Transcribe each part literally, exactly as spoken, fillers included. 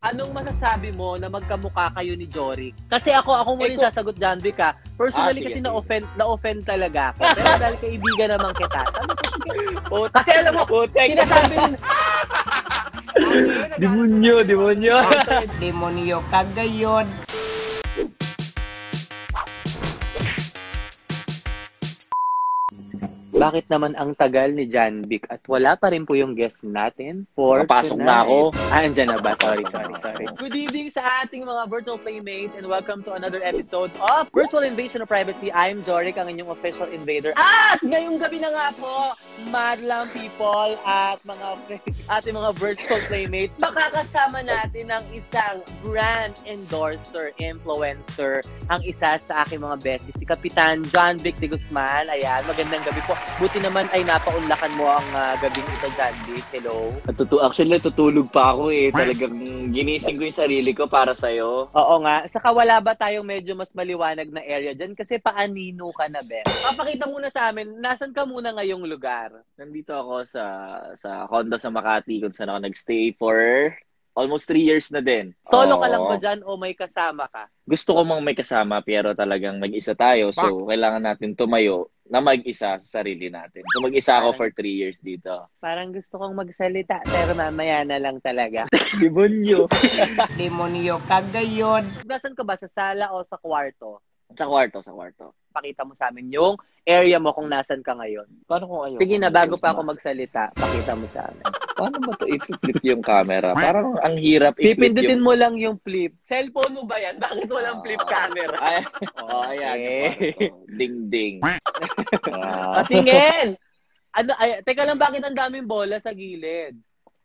Anong masasabi mo na magkamukha kayo ni Jorik? Kasi ako, ako muna yung Eh, sasagot dyan, Vika. Personally, Ah, sige, kasi sige. na-offend, na-offend talaga ako. Pero dahil kaibigan naman kita. Sabi ko, sige. Oh, Kasi alam mo, putek. sinasabi rin, Demonyo, demonyo. Demonyo kagayod. bakit naman ang tagal ni Janvic at wala pa rin po yung guest natin for Nakapasok tonight? na ako. Ah, andyan na ba? Sorry, Nakapasok sorry, na sorry. ako. Good evening sa ating mga virtual playmates and welcome to another episode of Virtual Invasion of Privacy. I'm Jorik, ang inyong official invader. At ngayong gabi na nga po, madlang people at mga ating mga virtual playmates, makakasama natin ang isang brand endorser, influencer, ang isa sa aking mga besties, si Kapitan Janvic de Guzman. Ayan, magandang gabi po. Buti naman ay napaunlakan mo ang uh, gabing ito, Janvic. Hello. Tutu Actually, tutulog pa ako eh. Talagang ginising ko yung sarili ko para sa'yo. Oo nga. Saka wala ba tayong medyo mas maliwanag na area dyan? Kasi paanino ka na, Ben. Papakita muna sa amin, nasan ka muna ngayong lugar? Nandito ako sa sa condo sa Makati kung saan ako nagstay for almost three years na din. Solo ka Oo. lang ba dyan o may kasama ka? Gusto ko mang may kasama pero talagang mag-isa tayo. So, kailangan natin tumayo na mag-isa sa sarili natin. So, mag-isa ako for three years dito. Parang gusto kong magsalita, pero mamaya na lang talaga. Demonyo. Demonyo kagayod. Nasaan ka ba? Sa sala o sa kwarto? Sa kwarto, sa kwarto. Pakita mo sa amin yung area mo kung nasan ka ngayon. Paano kung ayaw? Sige na, bago pa ako magsalita, pakita mo sa amin. Paano ba ito i-flip yung camera? Parang ang hirap i-flip Pipindutin yung... mo lang yung flip. Cellphone mo ba yan? Bakit walang flip camera? Ay, oh, ayan. Okay. Ding-ding. Ah. Patingin! Ano, ay, teka lang, bakit ang daming bola sa gilid?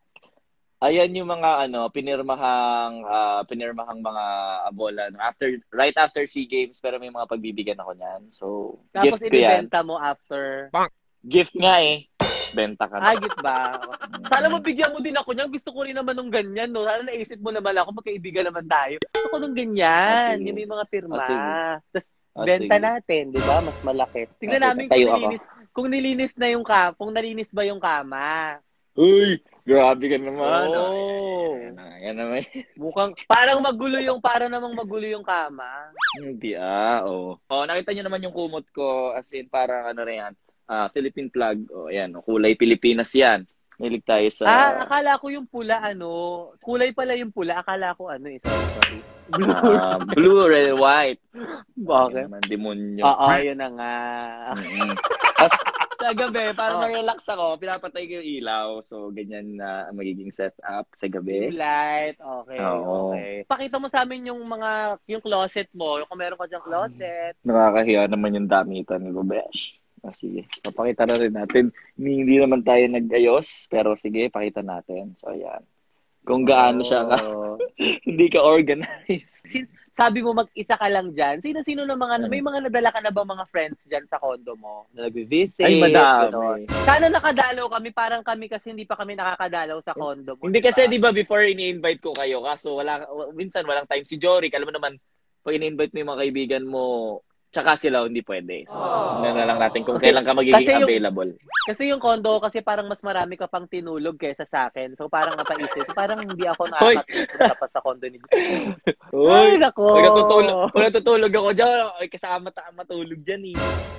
Ayan yung mga ano, pinirmahang ah, pinirmahang mga bola no? after right after SEA Games, pero may mga pagbibigyan ako niyan. So, Tapos gift ko yan. ibibenta mo after. Gift nga eh. Benta ka na. Ah, git ba? Sana mabigyan mo din ako niyan. Gusto ko rin naman nung ganyan, no? Sana naisip mo naman ako, magkaibigan naman tayo. Gusto ko nung ganyan. Ah, sige. Yung may mga pirma. Ah, sige. Tapos, Ah, benta sige. natin, di ba? Mas malaki. Tingnan Ah, namin tayo kung ako. nilinis, kung nilinis na yung ka, kung nalinis ba yung kama. Uy! Grabe ka naman. Oh. Ayan na, ayan naman. Mukhang, parang magulo yung, para namang magulo yung kama. Hindi ah, oo. Oh. Nakita niyo naman yung kumot ko as in parang ano rin yan, ah, Philippine flag. Oh, ayan, oh, kulay Pilipinas yan. Mahilig tayo sa... Ah, akala ko yung pula, ano, kulay pala yung pula. Akala ko, ano, eh, sorry, sorry. Blue. ah, blue, red, white. Bakit? Ayan naman, demonyo. Oo, yun na nga. Mm-hmm. Tapos, sa gabi, para Oh. ma-relax ako, pinapatay ko yung ilaw. So, ganyan na ang magiging setup sa Dim gabi. light, okay, Oo. okay. Pakita mo sa amin yung mga, yung closet mo, kung meron ka dyang closet. Nakakahiya naman yung damitan ni Besh. Ah, sige, papakita na rin natin. Hindi, hindi naman tayo nag-ayos, pero sige, pakita natin. So, ayan. Kung gaano siya ka, Oh. hindi ka organized. Since, sabi mo mag-isa ka lang dyan, sino-sino na mga, may mga nadala ka na ba mga friends dyan sa condo mo? Na nag-visit? Ay, madami. Ganon. Sana nakadalaw kami, parang kami kasi hindi pa kami nakakadalaw sa condo mo. Hindi diba? kasi, di ba, before ini-invite ko kayo, kaso wala, minsan walang time si Jorik. Alam mo naman, pag ini-invite mo yung mga kaibigan mo, tsaka sila hindi pwede. So, ano na lang natin kung Kasi- kailan ka kasi magiging yung- available. Kasi yung condo, kasi parang mas marami ka pang tinulog kaysa sa akin. So parang napaisip, parang hindi ako Hoy! nakakatulog pa sa condo ni Uy! nako. Pag natutulog, pag natutulog ako dyan, ay kasama ta matulog dyan eh.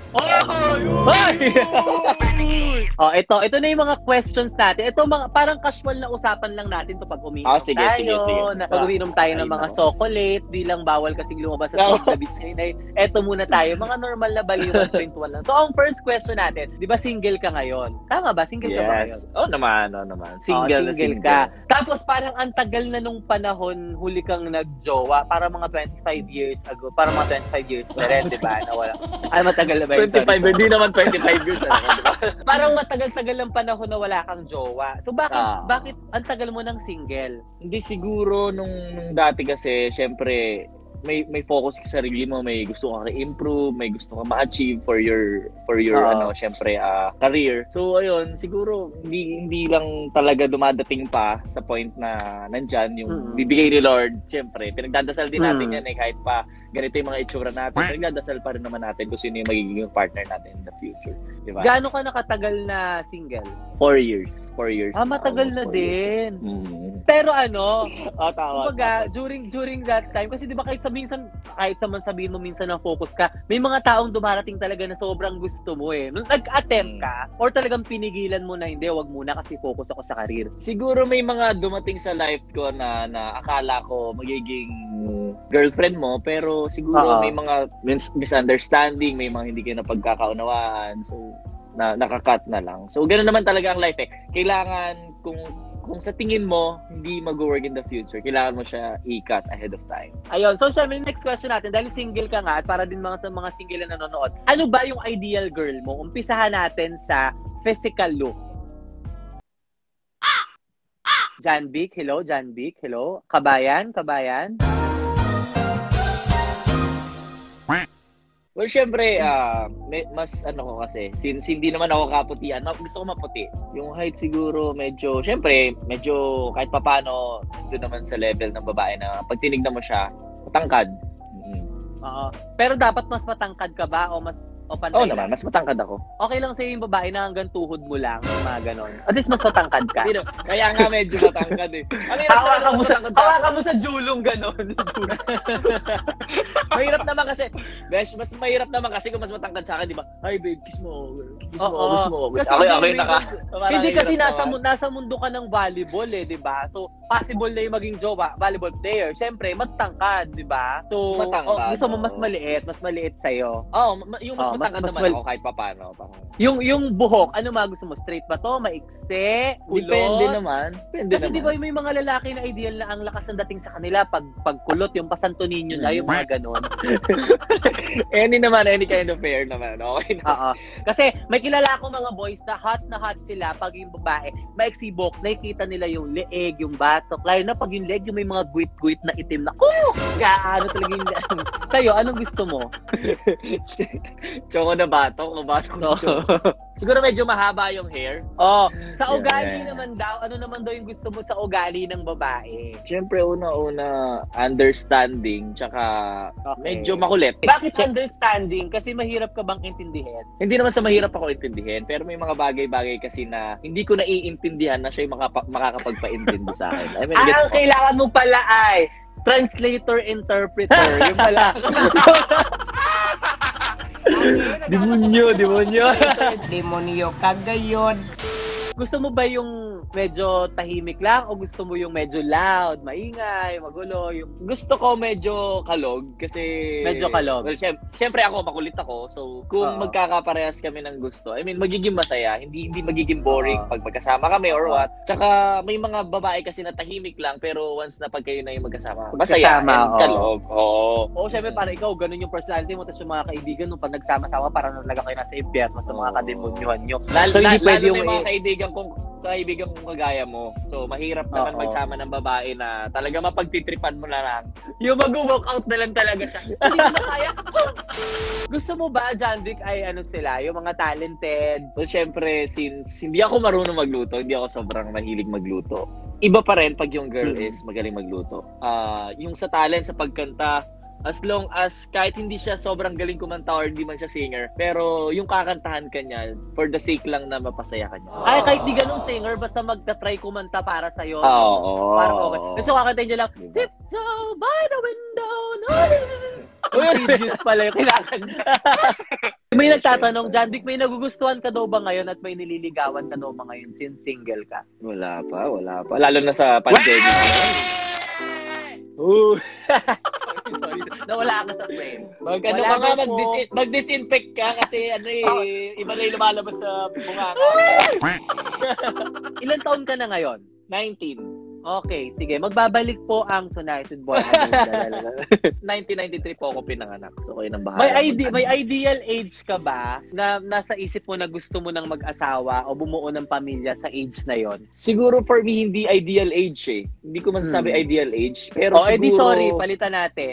Ay! oh, ito, ito na yung mga questions natin. Ito mga parang casual na usapan lang natin to pag umiinom Ah, sige, tayo. sige, sige. Na pag umiinom tayo ng Ay, mga nako. chocolate, bilang bawal kasing lumabas sa No. Tog the Beach ngayon ay eto muna tayo, mga normal na baliwan twenty-one lang. So ang first question natin, 'di ba single ka ngayon? Tama ba? Single ka ba Yes. ngayon? Oh, naman, oh, naman. Oh, Single na single single. ka. Tapos parang ang tagal na nung panahon huli kang nagjowa, para mga twenty-five years ago, para mga twenty-five years na rin, 'di ba? Na wala. Ay matagal na ba yun? Sorry, twenty-five, sorry. hindi naman twenty-five years. Ano, di ba? Parang matagal-tagal ang panahon na wala kang jowa. So bakit Ah. bakit ang tagal mo ng single? Hindi siguro nung, nung dati kasi, syempre, may may focus ka sa sarili mo, may gusto kang i-improve, may gusto kang ma-achieve for your for your uh, ano, syempre uh, career. So ayun, siguro hindi hindi lang talaga dumadating pa sa point na nandyan yung mm-hmm. bibigay ni Lord. Syempre, pinagdadasal din natin mm-hmm. yan eh, kahit pa ganito yung mga itsura natin. Pinagdadasal pa rin naman natin kung sino yung magiging partner natin in the future. Diba? Gaano ka nakatagal na single? Four years. Four years. Ah, matagal na din. Mm-hmm. Pero ano, oh, tawa, kumbaga, during during that time, kasi di ba kahit sabihin, kahit saman sabihin mo minsan na focus ka, may mga taong dumarating talaga na sobrang gusto mo eh. Nung nag-attempt ka, or talagang pinigilan mo na hindi, wag muna kasi focus ako sa career. Siguro may mga dumating sa life ko na, na akala ko magiging girlfriend mo, pero siguro uh-huh. may mga mis- misunderstanding, may mga hindi kayo napagkakaunawaan. So, na nakakat na lang. So, ganoon naman talaga ang life eh. Kailangan, kung kung sa tingin mo, hindi mag-work in the future, kailangan mo siya i-cut ahead of time. Ayun. So, syempre, next question natin, dahil single ka nga, at para din mga sa mga single na nanonood, ano ba yung ideal girl mo? Umpisahan natin sa physical look. Jan Vic, hello. Jan Vic, hello. Kabayan, kabayan. Well, syempre, uh, may, mas ano ko kasi, since hindi naman ako kaputian, gusto ko maputi. Yung height siguro medyo, syempre, medyo kahit papano, doon naman sa level ng babae na pag tinignan mo siya, matangkad. Mm-hmm. Oo. Pero dapat mas matangkad ka ba o mas o pantay? Oo naman, mas matangkad ako. Okay lang sa'yo yung babae na hanggang tuhod mo lang, mga ganon. At least mas matangkad ka. Kaya nga medyo matangkad eh. Ano yung hawakan mo sa, hawakan mo sa julong ganon. Mahirap naman kasi, besh, mas mahirap naman kasi kung mas matangkad sa akin, di ba? Hi babe, kiss mo. Kiss mo, Oo. kiss mo. Kiss Kasi ako, ako yung naka. Hindi kasi nasa, nasa mundo ka ng volleyball eh, di ba? So, possible na yung maging jowa, volleyball player. Siyempre, matangkad, di ba? So, matangkad, oh, gusto mo mas maliit, mas maliit sa'yo. Oo, oh, yung mas oh, matangkad mas, naman mas ako kahit papano. Parang... Yung yung buhok, ano ba gusto mo? Straight ba to? Maikse? Kulot? Depende naman. Depende kasi naman. di ba may mga lalaki na ideal na ang lakas ng dating sa kanila pag pagkulot, yung pasanto ninyo na, yung mga ganon. Any naman, any kind of hair naman. Okay na. Oo. Kasi may kilala akong mga boys na hot na hot sila pag yung babae, maiksi buhok, nakikita nila yung leeg, yung batok. Lalo na pag yung leg, yung may mga guit-guit na itim na, oh! Gaano talaga yung... Sa'yo, anong gusto mo? Choco na batok o batok na choco? Siguro medyo mahaba yung hair. Oh, sa ugali yeah. naman daw, ano naman daw yung gusto mo sa ugali ng babae? Siyempre, una-una, understanding, tsaka okay. medyo makulit. Bakit understanding? Kasi mahirap ka bang intindihin? Hindi naman sa mahirap ako intindihin, pero may mga bagay-bagay kasi na hindi ko naiintindihan na siya yung makapa- makakapagpaintindi sa akin. I mean, ah, gets ang kailangan mo pala ay translator, interpreter. Yung pala. Demonyo, demonyo. Demonyo kagayon. Gusto mo ba yung medyo tahimik lang o gusto mo yung medyo loud, maingay, magulo? Yung... Gusto ko medyo kalog kasi... Medyo kalog. Well, syempre, syempre ako, makulit ako. So, kung Uh-oh. magkakaparehas kami ng gusto, I mean, magiging masaya. Hindi hindi magiging boring Uh-oh. pag magkasama kami or what. Tsaka, may mga babae kasi na tahimik lang, pero once na pag kayo na yung magkasama, masaya and oh. kalog. Oo. Oo, syempre, para ikaw, ganun yung personality mo. Tapos yung mga kaibigan nung pag nagsama-sama, parang nalaga kayo nasa impyerno sa mga kademonyuhan nyo. Lalo, so, hindi lalo pwede yung yung mga kaibigan kung kaibigan kong kagaya mo. So, mahirap naman Uh-oh. magsama ng babae na talaga mapagtitripan mo na lang. Yung mag-walk out na lang talaga siya. Hindi ko na kaya. Gusto mo ba, Jan Vic, ay ano sila? Yung mga talented? Well, syempre, since hindi ako marunong magluto, hindi ako sobrang mahilig magluto. Iba pa rin pag yung girl hmm. is magaling magluto. Uh, yung sa talent, sa pagkanta, as long as kahit hindi siya sobrang galing kumanta or hindi man siya singer, pero yung kakantahan ka niya, for the sake lang na mapasaya ka niya. Ay, kahit di ganun singer, basta magta-try kumanta para sa'yo. Oo. Oh, para okay. Gusto kakantahin niya lang, tiptoe by the window, no. Religious pala yung kinakanta. May nagtatanong, Jan Vic, may nagugustuhan ka daw ba ngayon at may nililigawan ka daw ba ngayon since single ka? Wala pa, wala pa. Lalo na sa pandemic. Ooh. Sorry, nawala ako sa frame. Mag, ano ka nga, mag-dis- mag-disinfect ka kasi ano eh, oh. iba na yung lumalabas sa bunga ka. Ilan taon ka na ngayon? nineteen. Okay, sige. Magbabalik po ang Tonight with Boy. nineteen ninety-three po ako pinanganak. So, kayo nang bahala. May, ide- may ideal age ka ba na nasa isip mo na gusto mo nang mag-asawa o bumuo ng pamilya sa age na yon? Siguro for me, hindi ideal age eh. Hindi ko masasabi hmm. ideal age. Pero oh, siguro... edi sorry, palitan natin.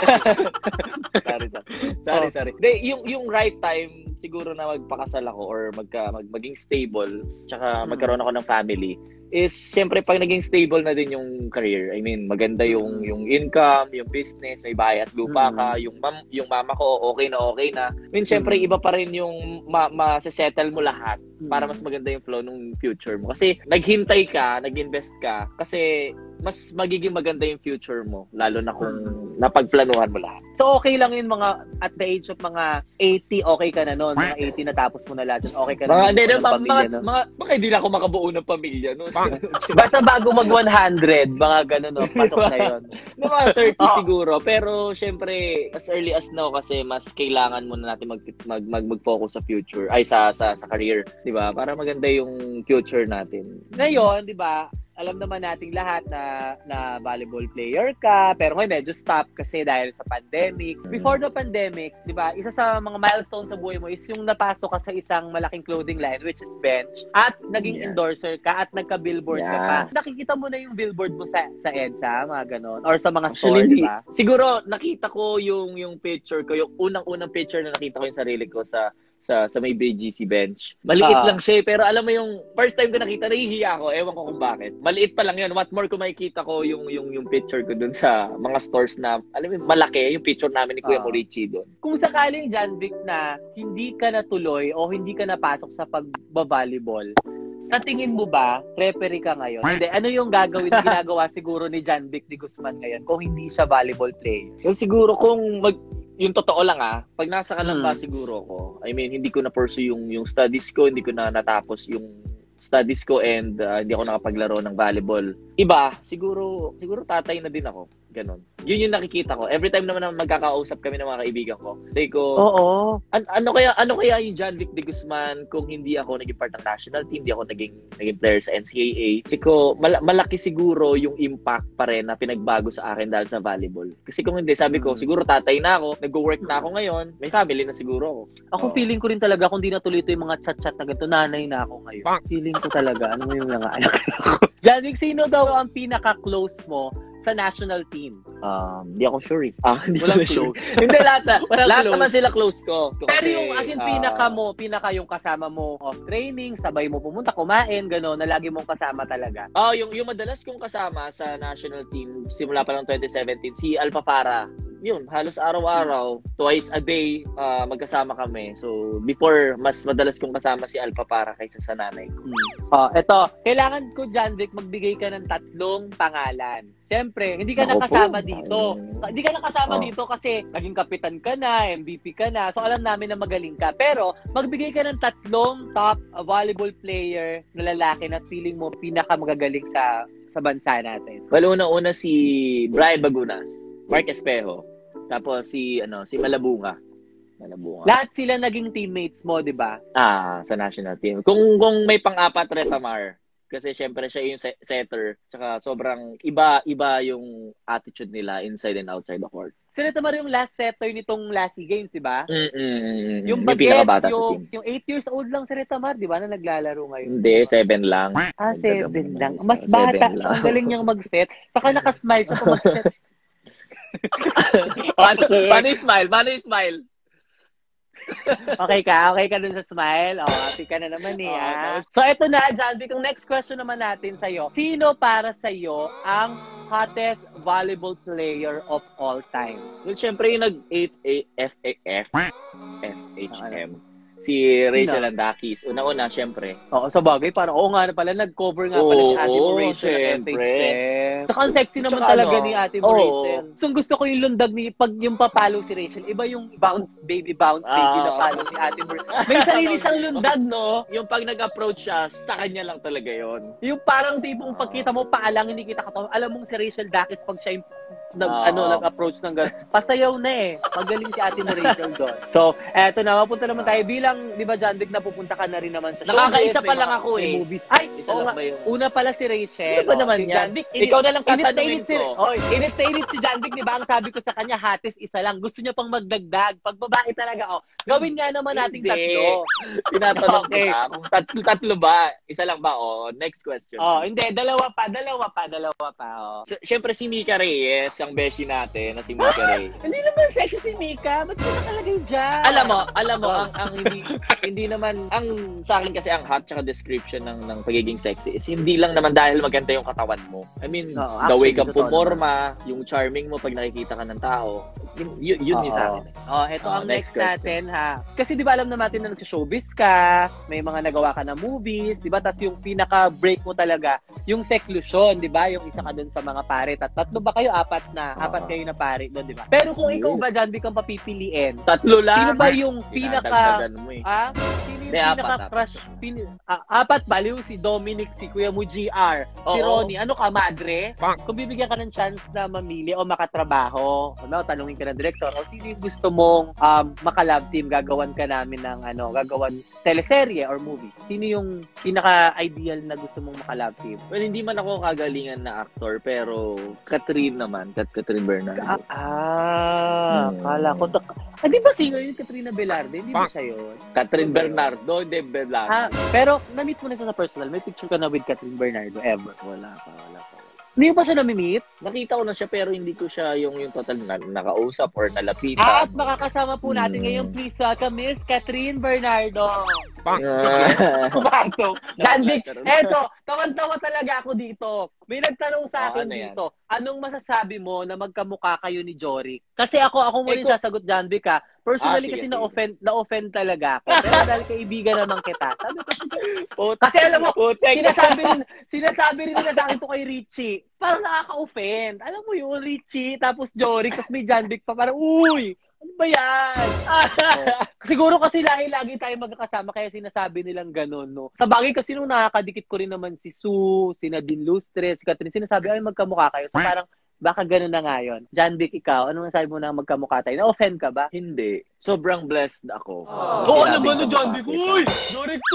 sorry, sorry. Sorry, oh. sorry. De, yung, yung right time, siguro na magpakasal ako or magka, mag, maging stable, tsaka hmm. magkaroon ako ng family, is syempre pag naging stable na din yung career. I mean, maganda yung yung income, yung business, may bahay at lupa ka, mm. yung mam, yung mama ko okay na okay na. I mean, syempre mm. iba pa rin yung ma, ma-settle mo lahat mm. para mas maganda yung flow ng future mo. Kasi naghintay ka, nag-invest ka kasi mas magiging maganda yung future mo lalo na kung mm. napagplanuhan mo lahat. So okay lang yun mga at the age of mga eighty, okay ka na noon. Mga eighty na tapos mo na lahat. Okay ka na. Mga hindi na mga, no? mga baka hindi na ako makabuo ng pamilya noon. Basta bago mag one hundred, mga ganun, no? Pasok na yun. No, mga thirty oh. siguro. Pero, syempre, as early as now, kasi mas kailangan muna natin mag, mag, mag, mag-focus sa future, ay sa, sa, sa career, di ba? Para maganda yung future natin. Ngayon, di ba, alam naman nating lahat na na volleyball player ka, pero ngayon medyo stop kasi dahil sa pandemic. Before the pandemic, 'di ba, isa sa mga milestones sa buhay mo is yung napasok ka sa isang malaking clothing line which is Bench at naging yes. endorser ka at nagka-billboard yeah. ka pa. Nakikita mo na yung billboard mo sa sa EDSA, mga ganon, or sa mga store, di ba? Siguro nakita ko yung yung picture ko, yung unang-unang picture na nakita ko yung sarili ko sa sa sa may B G C Bench. Maliit uh, lang siya, pero alam mo yung first time ko nakita, nahihiya ako. Ewan ko kung bakit. Maliit pa lang yun. What more kung makikita ko yung yung yung picture ko dun sa mga stores na, alam mo, malaki yung picture namin ni Kuya uh, Morici doon. Kung sakaling, Janvic, na hindi ka natuloy o hindi ka napasok sa pagba-volleyball, sa tingin mo ba, referee ka ngayon? Hindi, ano yung gagawin, ginagawa siguro ni Janvic de Guzman ngayon kung hindi siya volleyball player? Well, siguro kung mag yung totoo lang ah, pag nasa Kalamba hmm. siguro ko, I mean, hindi ko na pursue yung, yung studies ko, hindi ko na natapos yung studies ko and uh, hindi ako nakapaglaro ng volleyball. Iba, siguro, siguro tatay na din ako. Ganon. Yun yung nakikita ko. Every time naman na magkakausap kami ng mga kaibigan ko, say ko, oo. An- ano kaya ano kaya yung Janvic de Guzman kung hindi ako naging part ng national team, hindi ako naging naging player sa N C A A. Say ko, mal- malaki siguro yung impact pa rin na pinagbago sa akin dahil sa volleyball. Kasi kung hindi, sabi ko, siguro tatay na ako, nag-work na ako ngayon, may family na siguro ako. Ako oh. feeling ko rin talaga kung di natuloy ito yung mga chat-chat na ganito, nanay na ako ngayon. Feeling ko talaga, ano mo yung mga anak ko. Janvic, sino daw ang pinaka-close mo sa national team? Um, hindi ako sure eh. Ah, hindi walang sure. close. Hindi lahat na. Lahat naman sila close ko. Pero yung as in uh, pinaka mo, pinaka yung kasama mo off training, sabay mo pumunta, kumain, gano'n, na lagi mong kasama talaga. Oh, yung yung madalas kong kasama sa national team simula pa ng twenty seventeen, si Alpha Para. Yun, halos araw-araw, twice a day, uh, magkasama kami. So, before, mas madalas kong kasama si Alpha Para kaysa sa nanay ko. Hmm. Oh, eto, kailangan ko, Janvic, magbigay ka ng tatlong pangalan. Siyempre, hindi ka nakasama dito. Hindi ka nakasama oh. dito kasi naging kapitan ka na, M V P ka na. So, alam namin na magaling ka. Pero, magbigay ka ng tatlong top uh, volleyball player na lalaki na feeling mo pinakamagagaling sa sa bansa natin. Well, una-una si Brian Bagunas, Mark Espejo, tapos si ano si Malabunga. Malabunga. Lahat sila naging teammates mo, 'di ba? Ah, sa national team. Kung kung may pang-apat, Retamar, kasi syempre siya yung setter, tsaka sobrang iba-iba yung attitude nila inside and outside the court. Si Retamar yung last setter nitong last SEA Games, 'di ba? Mm-mm. Yung bagets, yung, yung eight years old lang si Retamar, 'di ba, na naglalaro ngayon? Hindi, seven lang. Ah, seven lang. Mas bata. Ang galing niyang mag-set. Saka naka-smile siya kung mag-set. paano, paano yung smile? Paano yung smile? Okay ka? Okay ka dun sa smile? O, oh, happy ka na naman eh. Oh, so, ito na, Janvic. Ang next question naman natin sa'yo. Sino para sa'yo ang hottest volleyball player of all time? Well, syempre yung nag-F F H M. Si Rachel Andakis. Una-una, syempre. Oo, sa bagay, parang, oo nga na pala, nag-cover nga pala si Ate oh, Rachel at F H M. Saka ang sexy naman talaga ano, ni Ate oh. Rachel. So, gusto ko yung lundag ni, pag yung papalo si Rachel, iba yung bounce, baby bounce, baby uh, na palo si Ate Rachel. May sarili siyang lundag, no? Yung pag nag-approach siya, sa kanya lang talaga yon. Yung parang tipong pagkita mo, paalang, hindi kita katawa. Alam mong si Rachel Dakis, pag siya yung nag Oo. ano nag-approach ng gano'n. Pasayaw na eh. Magaling si Ate na Rachel doon. So, eto na, mapunta naman tayo bilang, di ba, John Vic, napupunta ka na rin naman sa Nakakaisa showbiz, pa may lang mga- ako may eh. movies. Ay, Isa oo lang nga. ba yun? Una pala si Rachel. Ano ba oh, naman si yan? John Vic, init- Ikaw na lang init na tatanungin init si, ko. oh, init na init si John Vic, di ba? Ang sabi ko sa kanya, hatis isa lang. Gusto niya pang magdagdag. Pag babae talaga, oh, gawin nga naman nating Hindi. tatlo. Tinatanong Okay. kita kung tatlo, tatlo ba? Isa lang ba? O, next question. Oh, hindi, dalawa pa, dalawa pa, dalawa pa. Oh. S- Siyempre si Mika Reyes, ang beshi natin na si Mika Reyes. Hindi naman sexy si Mika. Ba't mo nakalagay dyan? Alam mo, alam mo, Oh. ang ang hindi hindi naman ang sa akin kasi ang hot tsaka description ng ng pagiging sexy is hindi lang naman dahil maganda yung katawan mo. I mean, Oo, the way actually, ka totoo pumorma, yung charming mo pag nakikita ka ng tao, yun yun, yun yung sa akin. Oh, ito Oh, ang next next, natin ha. Kasi 'di ba alam na natin na nag-showbiz ka, may mga nagawa ka na movies, 'di ba? Tapos yung pinaka-break mo talaga, yung seclusion, 'di ba? Yung isa ka doon sa mga pare. Tat tatlo ba kayo? Apat na. Oo. Apat kayo na pare doon, 'di ba? Pero kung ikaw Yes. ba John Vic ang papipiliin, Tatlo lang. sino ba yung pinaka Dinadagdagan mo eh. ah, sino yung May apat, pinaka-crush? apat. Pin, ah, apat baliw si Dominic, si Kuya mo G R, si Oo. Ronnie. Ano ka, madre? Kung bibigyan ka ng chance na mamili o makatrabaho, ano, tanungin ka ng director, o sino yung gusto mong um, maka-love team, gagawan ka namin ng ano, gagawan teleserye or movie. Sino yung pinaka-ideal na gusto mong maka-love team? Well, hindi man ako kagalingan na actor, pero Catherine naman, Kat Catherine Bernardo. Ah, ah Hmm. kala ko. ta- Ah, di ba singer yung Katrina Velarde? Hindi ba siya yun? Catherine Bernardo, hindi Bernardo. Ah, pero na-meet mo na siya sa personal. May picture ka na with Catherine Bernardo ever? Wala pa, wala pa. Hindi mo ba siya na-meet? Nakita ko na siya pero hindi ko siya yung yung total na nakausap or nalapitan. At makakasama po natin Hmm. ngayon, please welcome Miss Catherine Bernardo. Ah. Pumasok. John Vic, Charot. eto, tawan-tawa talaga ako dito. May nagtanong sa Oh, akin ano yan? dito, anong masasabi mo na magkamukha kayo ni Jory? Kasi ako, ako mo Eh, rin kung- sasagot, John Vic, ha. Personally, Ah, sige, kasi sige. na-offend, na-offend talaga ako. Pero dahil kaibigan naman kita. Sabi ko, kasi alam mo, Putek. sinasabi rin, sinasabi rin nila sa akin to kay Richie. Parang nakaka-offend. Alam mo yun, Richie, tapos Jory, tapos may John Vic pa. Parang, uy, ano ba yan? Siguro kasi lagi-lagi tayo magkakasama kaya sinasabi nilang ganun, no? Sa bagay kasi nung nakakadikit ko rin naman si Sue, si Nadine Lustre, si Catherine, sinasabi, ay magkamukha kayo. So parang, baka ganun na nga yun. John Vic, ikaw, ano masabi mo na magkamukha tayo? Na-offend ka ba? Hindi. Sobrang blessed ako. Oo Sinabi naman ko ni John na Vic. bakit. Uy! Jory ko!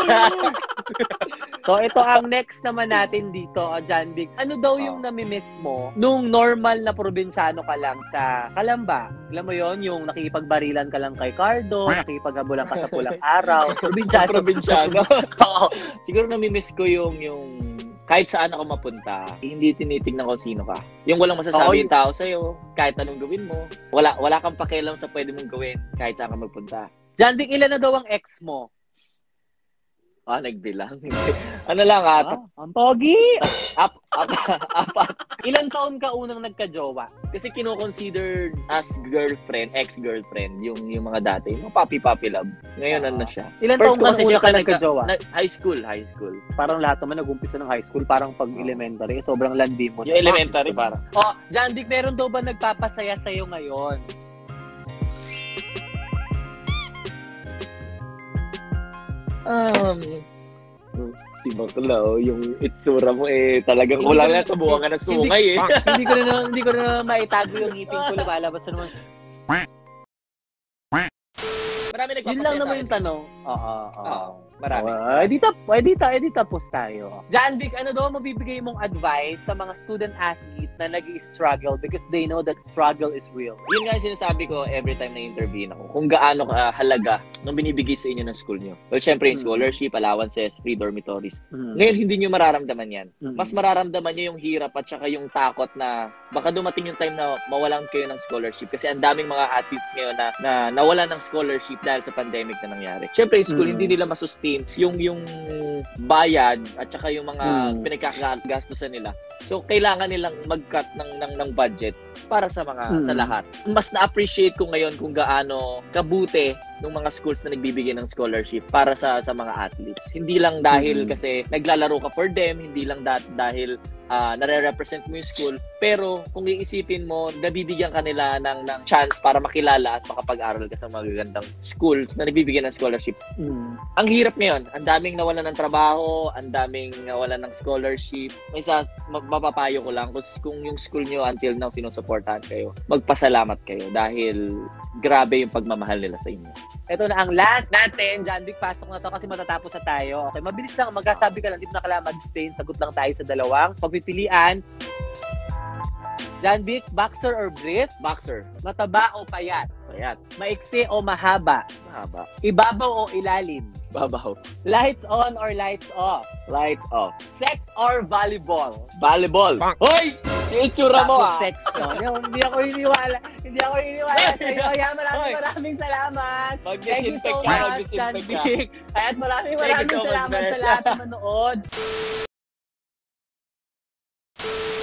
So, ito ang next naman natin dito, oh, John Vic. Ano daw yung Oh. nami-miss mo nung normal na probinsyano ka lang sa Kalamba? Alam mo yon, yung nakikipagbarilan ka lang kay Cardo, nakikipaghabulan ka sa pulang araw. Probinsyano. Probinsyano. Oo. Siguro nami-miss ko yung yung kahit saan ako mapunta, hindi tinitingnan ko sino ka. Yung walang Oo, masasabi yun. yung tao sa'yo, kahit anong gawin mo, wala wala kang pakialam sa pwede mong gawin kahit saan ka magpunta. John Vic, ilan na daw ang ex mo? Ah, nagbilang. ano lang, ah, Ah, ang pogi! up, up, up, up. Ilan taon ka unang nagka-jowa? Kasi kino-consider as girlfriend, ex-girlfriend, yung yung mga dati, yung mga papi-papi love. Ngayon, Ah. ano na siya. Ilan First taon ko ka kasi una siya ka nagka- nagka-jowa? na- high school, high school. Parang lahat naman nag-umpisa ng high school, parang pag elementary, sobrang landi mo. Yung elementary, parang. Oh, John Vic, meron daw ba nagpapasaya sa'yo ngayon? Um, si Bakla, oh, yung itsura mo eh, talagang Hindi wala ko- na tabuhan ka na sungay eh. hindi ko na hindi ko na maitago yung ngipin ko, lumalabas na naman. Marami nagpapasaya Yun lang sa naman akin yung tanong. Oo, oo. Oo, marami. Uh, edita, edita, edita post tayo. John Vic, ano daw mabibigay mong advice sa mga student athlete na nag-struggle because they know that struggle is real? Yun nga yung sinasabi ko every time na intervene ako, kung gaano ka halaga nung binibigay sa inyo ng school nyo. Well, syempre yung Mm. scholarship, allowances, free dormitories. Mm. Ngayon, hindi nyo mararamdaman yan. Mm. Mas mararamdaman nyo yung hirap at saka yung takot na baka dumating yung time na mawalan kayo ng scholarship kasi ang daming mga athletes ngayon na, na nawalan ng scholarship dahil sa pandemic na nangyari. Syempre, yung school, Mm. hindi nila masustain yung yung bayad at saka yung mga Mm. pinagkakagastusan nila. So, kailangan nilang mag-cut ng, ng, ng budget para sa mga Mm. sa lahat. Mas na-appreciate ko ngayon kung gaano kabuti ng mga schools na nagbibigay ng scholarship para sa sa mga athletes. Hindi lang dahil Mm. kasi naglalaro ka for them, hindi lang da- dahil uh, nare-represent mo yung school, pero kung iisipin mo, nabibigyan ka nila ng, ng chance para makilala at makapag-aral ka sa magagandang schools na nabibigyan ng scholarship. Mm. Ang hirap ngayon, ang daming nawalan ng trabaho, ang daming nawalan ng scholarship. May isa, mapapayo ko lang, kung yung school nyo until now sinusuportahan kayo, magpasalamat kayo dahil grabe yung pagmamahal nila sa inyo. Ito na ang last natin. John Vic, pasok na to kasi matatapos na tayo. Okay, mabilis lang. Magkasabi ka lang. Di mo na kailangan mag-explain. Sagot lang tayo sa dalawang pagpipilian. John Vic, boxer or brief? Boxer. Mataba o payat? Payat. Maiksi o mahaba? Mahaba. Ibabaw o ilalim? Babaw. Lights on or lights off? Lights off. Sex or volleyball? Volleyball. Hoy! Yung itsura mo ah. Sex to. Hindi ako iniwala. Hindi ako iniwala sa iyo. Kaya maraming maraming salamat. Thank you so much, John Vic. At maraming maraming salamat sa lahat na manood.